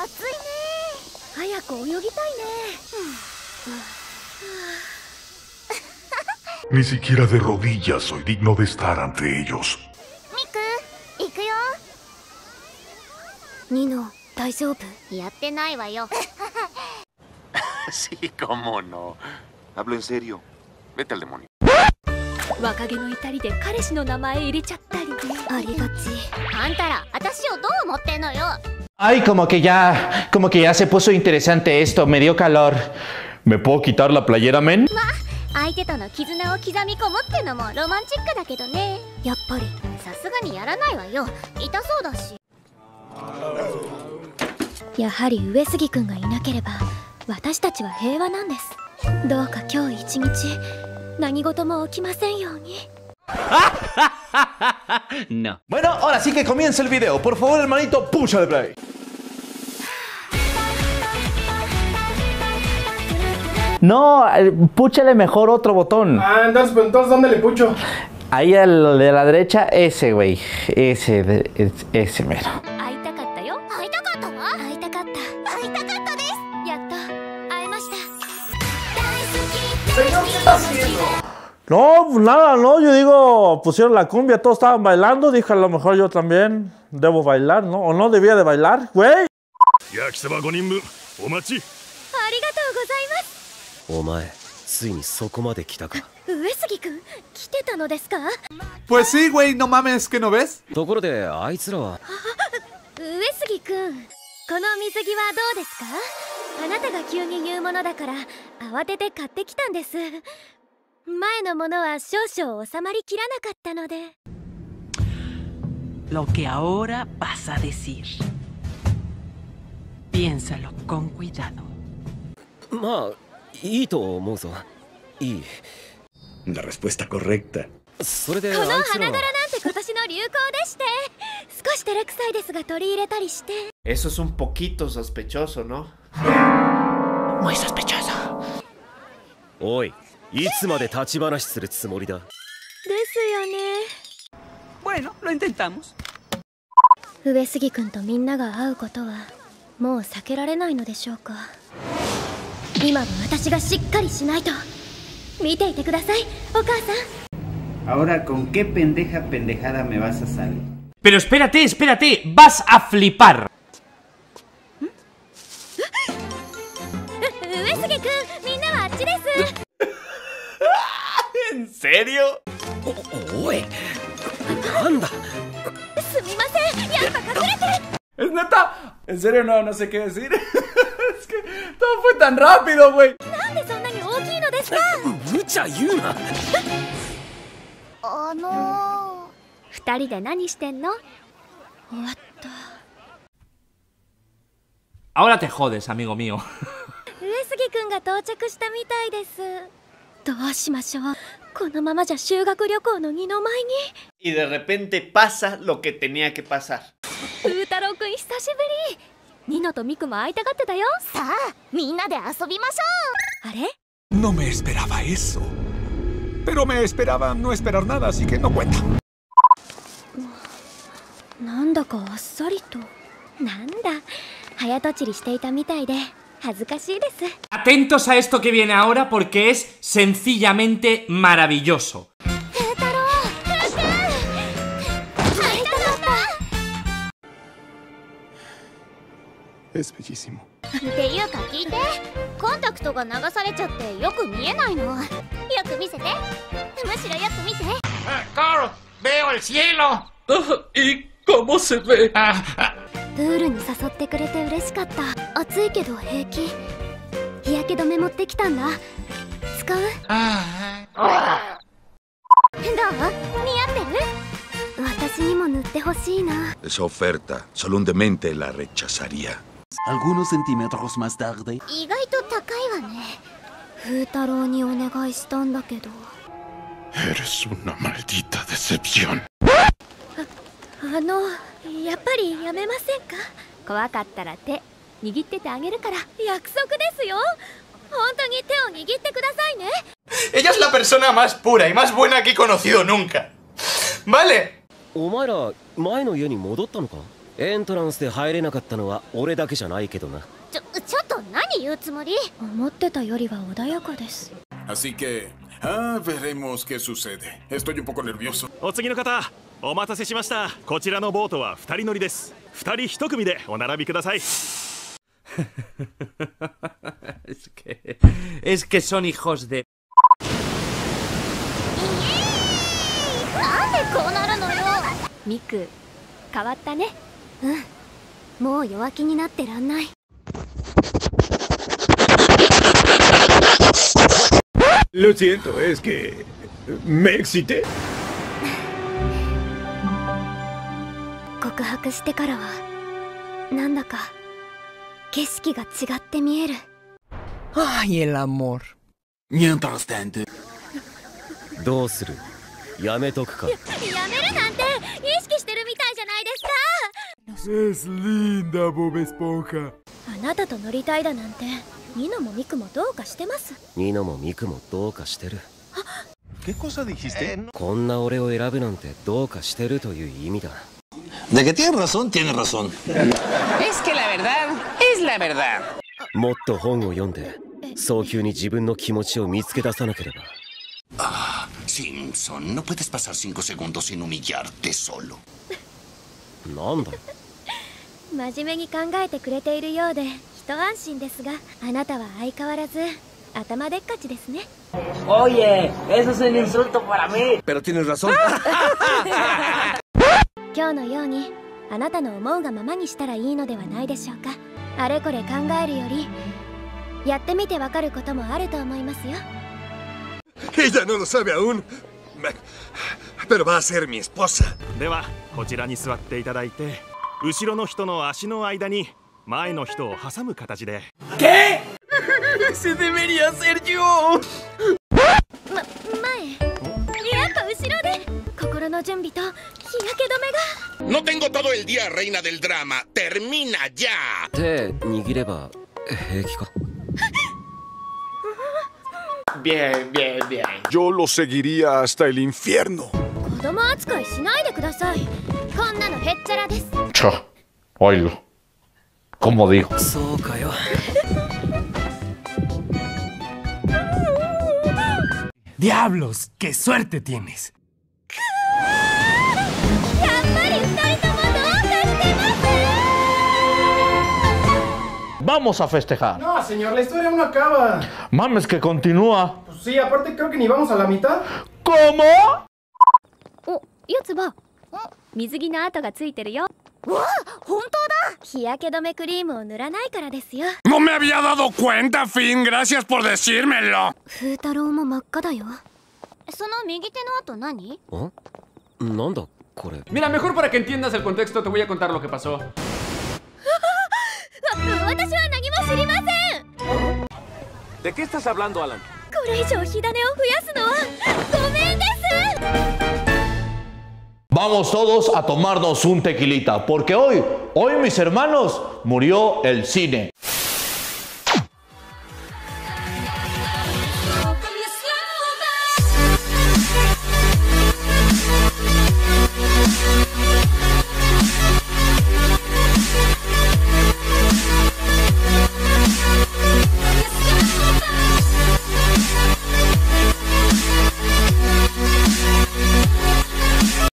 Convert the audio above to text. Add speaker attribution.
Speaker 1: 暑いね。
Speaker 2: 早く泳ぎたいね。
Speaker 3: Ni siquiera de rodillas soy digno de estar ante ellos.
Speaker 1: ミク、行くよ。
Speaker 2: ニノ、大丈夫？
Speaker 1: やってないわよ。
Speaker 4: Sí, cómo no. Hablo en serio. Vete al demonio.
Speaker 2: 若気の至りで彼氏の名前入れちゃったりね。ありがち。
Speaker 1: あんたら、私をどう思ってんのよ。
Speaker 5: Ay, como que ya se puso interesante esto, me dio calor. ¿Me puedo quitar la playera, men?
Speaker 1: 相手との絆を刻み込むってのもロマンチックだけどね。
Speaker 2: やっぱり
Speaker 1: さすがにやらないわよ。痛そうだし。
Speaker 2: やはり上杉くんがいなければ私たちは平和なんです。どうか今日一日何事も起きませんように。
Speaker 5: No. Bueno, ahora sí que comienza el video. Por favor, hermanito, púchale play. No, púchale mejor otro botón.
Speaker 6: Ah, entonces ¿dónde le pucho?
Speaker 5: Ahí al de la derecha, ese, güey. Ese mero.
Speaker 2: 会いたかったよ。
Speaker 1: 会いたかったわ。
Speaker 2: 会いたかった。
Speaker 1: 会いたかったです。
Speaker 2: やっと会えました。
Speaker 6: Señor, ¿qué está haciendo?
Speaker 7: No, pues nada, no, yo digo, pusieron la cumbia, todos estaban bailando, dije a lo mejor yo también debo bailar, ¿no? ¿O no debía de bailar, güey?
Speaker 2: ありがとうございます。
Speaker 8: お前、ついにそこまで来たか。
Speaker 2: 上杉くん、来てたのですか？
Speaker 9: Pues sí, güey, no mames, ¿que no ves?
Speaker 8: ところで、あいつらは。
Speaker 2: 上杉くん、この水着はどうですか？あなたが急に言うものだから慌てて買ってきたんです。前のものは少々収まりきらなかったので。
Speaker 10: Lo que ahora vas a decir. Piénsalo con cuidado.
Speaker 8: まあ、いいと思うぞ。いい。
Speaker 11: La respuesta correcta.
Speaker 8: それで
Speaker 2: この
Speaker 8: あいつらは。
Speaker 2: 花柄なんて今年の流行でして、少し照れくさいですが取り入れたりして。
Speaker 12: Eso es un poquito sospechoso, ¿no?
Speaker 10: Muy sospechoso.
Speaker 8: おい、いつまで立ち話するつもりだ。
Speaker 2: ですよね。
Speaker 10: Bueno, lo intentamos.
Speaker 2: 上杉くんとみんなが会うことはもう避けられないのでしょうか。今は私がしっかりしないと。見ていてください、お母さん。
Speaker 13: Ahora, ¿con qué pendejada me vas a salir?
Speaker 14: Pero espérate, vas a flipar.
Speaker 2: 上杉くん、みんなはあっちです。
Speaker 14: ¿En serio?
Speaker 8: おい、なんだ。
Speaker 2: すみません、やっぱ隠れて。
Speaker 6: ¿Es neta? En serio, no sé qué decir. Es que todo fue tan rápido, güey.
Speaker 2: なんでそんなに大きいのですか？
Speaker 8: 無茶言うな。
Speaker 2: 二人で何してんの？終わった。
Speaker 14: Ahora te jodes, amigo mío.
Speaker 2: 上杉くんが到着したみたいです。どうしましょう。このままじゃ修学旅行の二の舞に。
Speaker 12: Y de repente pasa lo que tenía que pasar.
Speaker 2: 風太郎くん久しぶり。ニノとミクも会いたがってたよ。
Speaker 1: さあ、みんなで遊びましょう。
Speaker 2: あれ？
Speaker 9: No me esperaba eso. Pero me esperaba no esperar nada, así que no cuenta.
Speaker 2: なんだかあっさりと。なんだ、早とちりしていたみたいで恥ずかしいです。
Speaker 14: Atentos a esto que viene ahora porque es sencillamente maravilloso.
Speaker 2: 風太郎、風くん、会いたかった。
Speaker 9: Es bellísimo.
Speaker 1: っていうか聞いて、コンタクトが流されちゃってよく見えないの。よく見せて。むしろよく見て。
Speaker 4: Carl, veo el cielo.
Speaker 10: ¿Y cómo se ve?
Speaker 2: プールに誘ってくれて嬉しかった。暑いけど平気。日焼け止め持ってきたんだ。使う？どう？似合ってる？私にも塗ってほしいな。
Speaker 11: Esa oferta, solo un demente la rechazaría.
Speaker 13: Algunos centímetros más tarde.
Speaker 1: 意外と高いわね。
Speaker 2: 風太郎にお願いしたんだけど。
Speaker 3: Eres una maldita decepción.
Speaker 2: やっぱりやめませんか？怖かったら手握っててあげるから。約束ですよ。本当に手を握ってくださいね。
Speaker 12: Ella es la persona más pura y más buena que he conocido nunca. ¿Vale?
Speaker 8: お前ら前の家に戻ったのか？ エントランスで入れなかったのは俺だけじゃないけどな。
Speaker 1: ちょっと何言うつもり？
Speaker 2: 思ってたよりは穏やかです。
Speaker 9: Así que, veremos qué sucede. Estoy un poco nervioso.
Speaker 15: お次の方、お待たせしました。こちらのボートは2人乗りです。2人1組でお並びください。
Speaker 14: Es que son hijos de...
Speaker 1: なんでこうなるのよ。
Speaker 2: ミク、変わったね。もう弱気になってらんない。
Speaker 9: Lo siento, es que me excité.
Speaker 2: 告白してからはなんだか景色が違って見える。
Speaker 10: Ay, el amor.
Speaker 9: Mientras tanto.
Speaker 8: どうする？やめとくか。
Speaker 2: やめるなんて意識してるみたいじゃないですか。
Speaker 9: Es linda, Bob Esponja.
Speaker 2: あなたと乗りたいだなんてニノもミクもどうかしてます。
Speaker 8: ニノもミクもどうかしてる。
Speaker 9: ¿Qué cosa dijiste?
Speaker 8: こんな俺を選ぶなんてどうかしてるという意味だ。
Speaker 11: De que tienes razón, tienes razón.
Speaker 10: Es que la verdad es la verdad.
Speaker 8: もっと本を読んで早急に自分の気持ちを見つけ出さなければ。
Speaker 11: Ah, Simpson, no puedes pasar 5 segundos sin humillarte solo.
Speaker 8: なんだ？
Speaker 2: 真面目に考えてくれているようで一安心ですが、あなたは相変わらず頭でっかちですね。
Speaker 10: Oye, eso es un insulto para mí.
Speaker 11: Pero tienes razón.
Speaker 2: 今日のようにあなたの思うがままにしたらいいのではないでしょうか。あれこれ考えるよりやってみてわかることもあると思いますよ。
Speaker 11: Ella no lo sabe aún, pero va a ser mi esposa.
Speaker 15: ではこちらに座っていただいて、後ろの人の足の間に前の人を挟む形で。
Speaker 10: ¿Qué? Se debería ser yo.
Speaker 2: 前、やっぱ後ろで心の準備と日焼け止めが。
Speaker 11: No tengo todo el día, reina del drama. Termina ya.
Speaker 8: 手握れば平気か。
Speaker 12: Bien, bien, bien.
Speaker 9: Yo lo seguiría hasta el infierno.
Speaker 2: 子供扱いしないでください。こんなのへっちゃらです。
Speaker 7: Oílo. Como dijo.
Speaker 8: そうかよ。
Speaker 14: Diablos, qué suerte tienes.
Speaker 2: やっぱり二人ともどうかしてます。
Speaker 5: Vamos a festejar.
Speaker 6: No, señor, la historia aún no acaba.
Speaker 5: Mames, que continúa.
Speaker 6: Pues sí, aparte creo que ni vamos a la mitad.
Speaker 5: ¿Cómo?
Speaker 2: お、やつば。水着の跡がついてるよ。
Speaker 1: わあ、本当だ。
Speaker 2: 日焼け止めクリームを塗らないからですよ。
Speaker 9: No me había dado cuenta, Finn. Gracias por decírmelo.
Speaker 2: 風太郎も真っ赤だよ。
Speaker 1: その右手の跡何？
Speaker 8: なんだこれ。
Speaker 14: Mira, mejor para que entiendas el contexto te voy a contar lo que pasó.
Speaker 2: 私は何も知りません。
Speaker 8: ¿De qué estás hablando, Alan?
Speaker 2: これ以上火種を増やすのはごめんです。
Speaker 5: Vamos todos a tomarnos un tequilita, porque hoy, mis hermanos, murió el cine.